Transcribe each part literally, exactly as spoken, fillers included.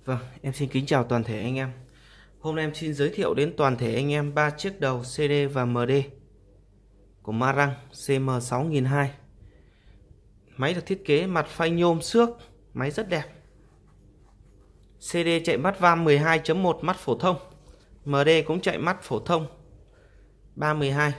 Vâng, em xin kính chào toàn thể anh em. Hôm nay em xin giới thiệu đến toàn thể anh em ba chiếc đầu xê đê và em đê của Marang xê em sáu nghìn hai trăm. Máy được thiết kế mặt phanh nhôm xước, máy rất đẹp. xê đê chạy mắt vam mười hai chấm một mắt phổ thông, em đê cũng chạy mắt phổ thông ba mười hai.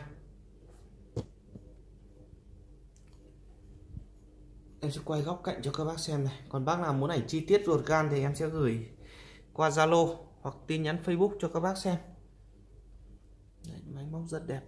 Em sẽ quay góc cạnh cho các bác xem này. Còn bác nào muốn ảnh chi tiết ruột gan thì em sẽ gửi qua Zalo hoặc tin nhắn Facebook cho các bác xem. Đấy, máy móc rất đẹp.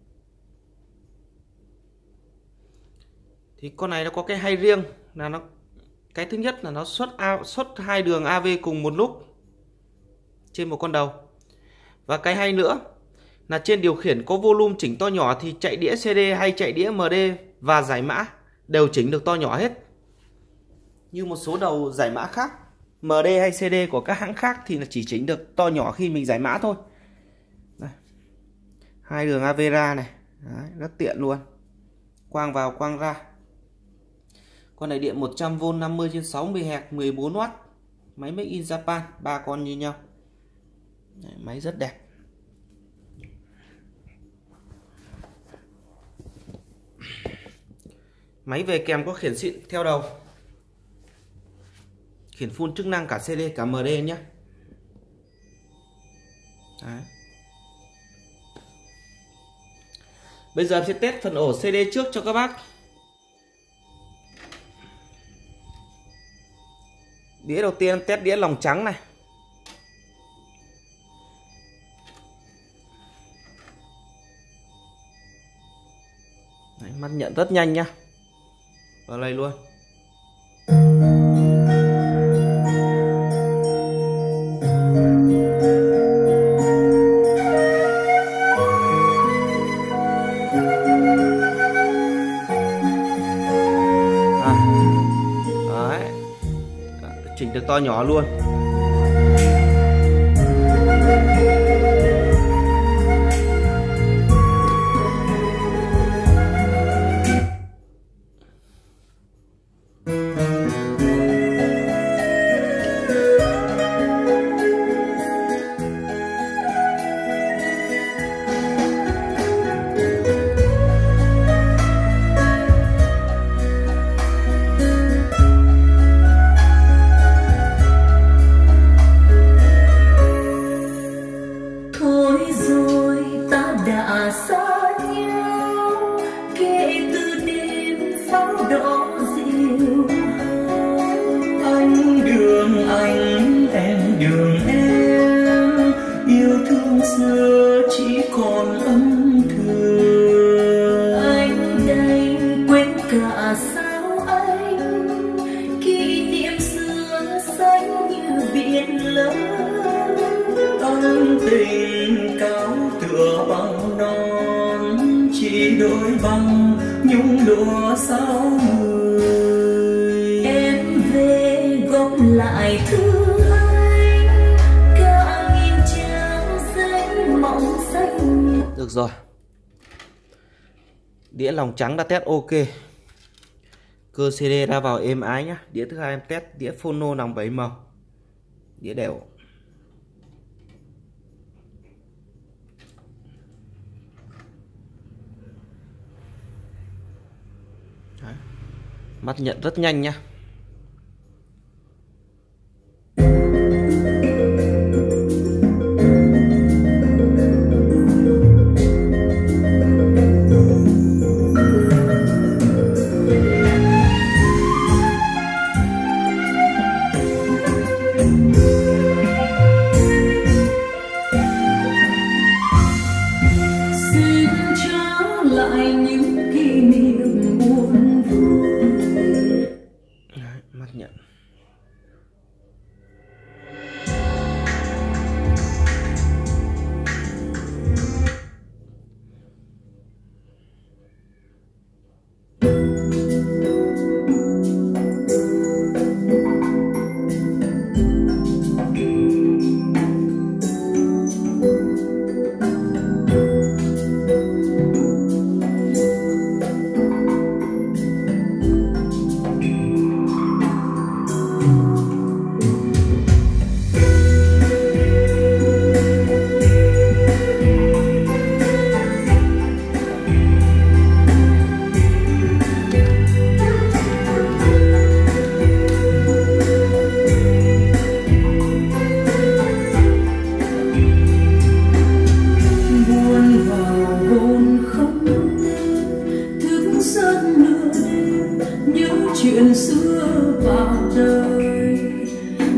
Thì con này nó có cái hay riêng là nó cái thứ nhất là nó xuất A, xuất hai đường a vê cùng một lúc trên một con đầu. Và cái hay nữa là trên điều khiển có volume chỉnh to nhỏ thì chạy đĩa xê đê hay chạy đĩa em đê và giải mã đều chỉnh được to nhỏ hết. Như một số đầu giải mã khác, em đê hay xê đê của các hãng khác thì là chỉ chỉnh được to nhỏ khi mình giải mã thôi. Đây. Hai đường a vê ra này. Đấy, rất tiện luôn. Quang vào quang ra. Con này điện một trăm vôn năm mươi trên sáu mươi héc mười bốn oát. Máy make in Japan, ba con như nhau. Đấy, máy rất đẹp. Máy về kèm có khiển xịn theo đầu, khiển full chức năng cả xê đê cả em đê nhé. Đấy. Bây giờ em sẽ test phần ổ xê đê trước cho các bác. Đĩa đầu tiên test đĩa lòng trắng này. Đấy, mắt nhận rất nhanh nhá. Vào đây luôn. À. Đấy. Chỉnh được to nhỏ luôn. Anh em đường em yêu thương xưa chỉ còn âm thường. Anh đây quên cả sao anh, kỷ niệm xưa xanh như biển lớn. Ân tình cao tựa bằng non, chỉ đôi bằng nhung lụa sao người. Em về góp lại thương anh, cả nghìn trang danh mộng xanh. Được rồi. Đĩa lòng trắng đã test ok. Cơ xê đê ra vào êm ái nhá. Đĩa thứ hai em test đĩa phono nòng bảy màu. Đĩa đều. Đấy. Mắt nhận rất nhanh nhá.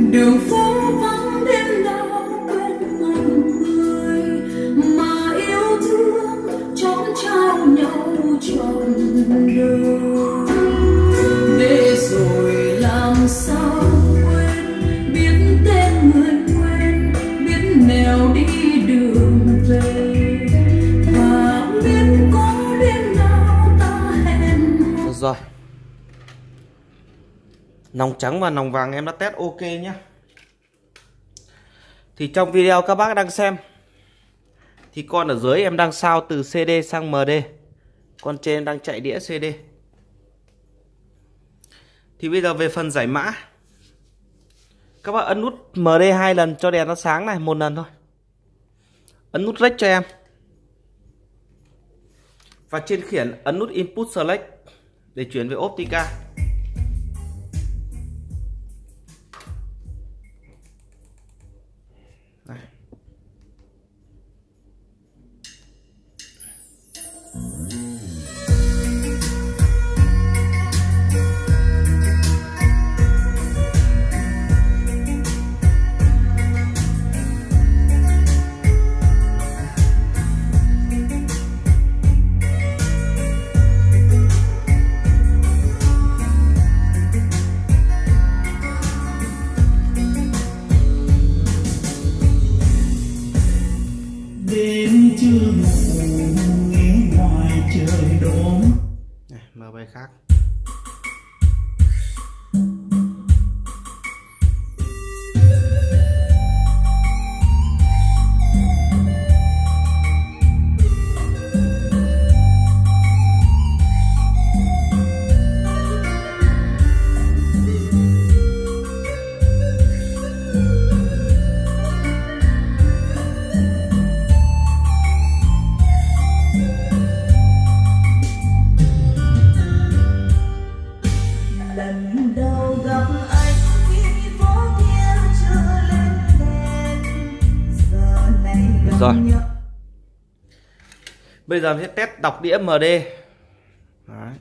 đường phố vắng đêm nào quên một người mà yêu thương chót trao nhau trọn đời. Để rồi làm sao quên, biết tên người quên, biết nẻo đi đường về, và biết có đêm nào ta hẹn. Được rồi, nòng trắng và nòng vàng em đã test ok nhé. Thì trong video các bác đang xem thì con ở dưới em đang sao từ xê đê sang em đê, con trên đang chạy đĩa xê đê. Thì bây giờ về phần giải mã, các bác ấn nút em đê hai lần cho đèn nó sáng này, một lần thôi. Ấn nút rec cho em. Và trên khiển ấn nút input select để chuyển về Optica. Đây. Đêm chưa ngủ nghe ngoài trời đổ. Này, mở bài khác. Lần đầu gặp anh khi phố kia chưa lên đèn, giờ này gặp Rồi. nhau. Bây giờ sẽ test đọc đĩa em đê. Đấy.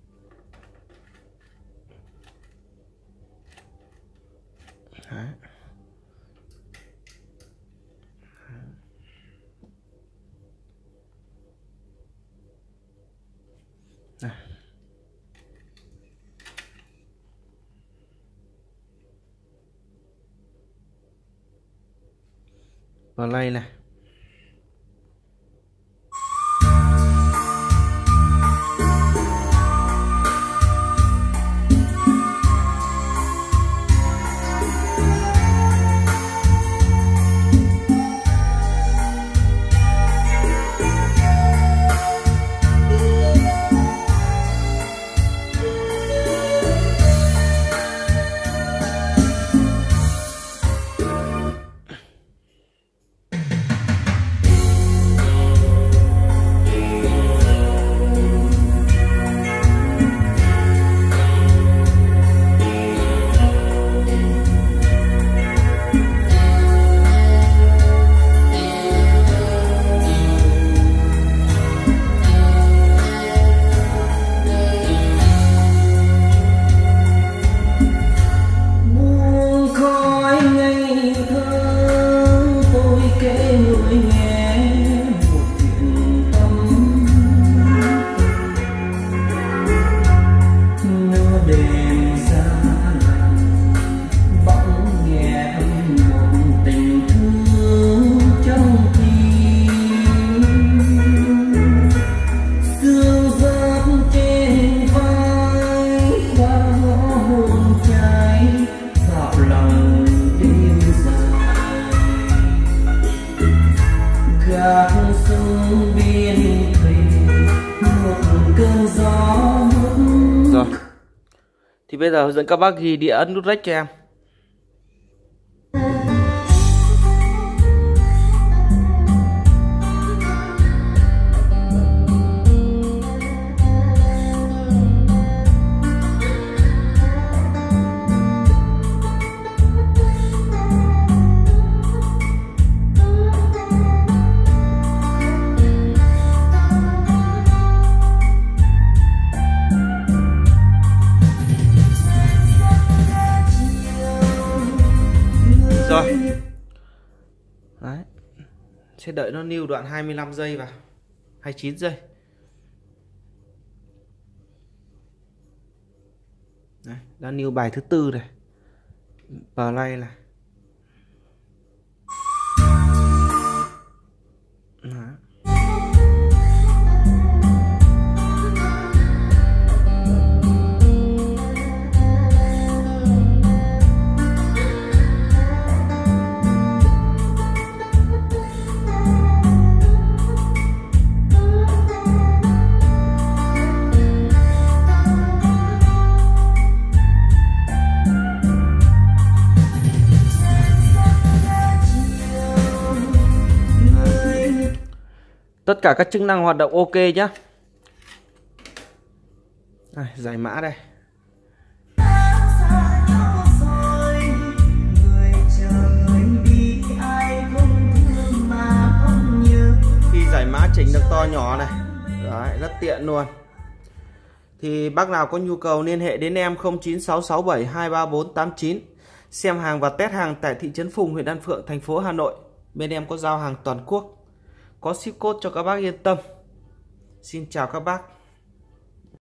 Đấy. Đây. Play này. Buông khói ngây thơ, tôi kể người nghe một chuyện tâm. Nửa đêm xa lặng, bỗng nghe âm một tình thương trong tim. Sương rớt trên vai qua ngõ hôn cháy, dạo lòng đêm dài. Gác sông biên thuyền, một cơn gió mút. Rồi. Thì bây giờ hướng dẫn các bác ghi đĩa, ấn nút rec cho em. Rồi. Đấy. Sẽ đợi nó níu đoạn hai mươi lăm giây vào, hai mươi chín giây. Đấy, đã níu bài thứ tư này. Play này. Đấy. Tất cả các chức năng hoạt động ok nhá. Đây, giải mã đây. Khi giải mã chỉnh được to nhỏ này. Đấy, rất tiện luôn. Thì bác nào có nhu cầu liên hệ đến em không chín sáu sáu bảy hai ba bốn tám chín. Xem hàng và test hàng tại thị trấn Phùng, huyện Đan Phượng, thành phố Hà Nội. Bên em có giao hàng toàn quốc, có ship code cho các bác yên tâm. Xin chào các bác.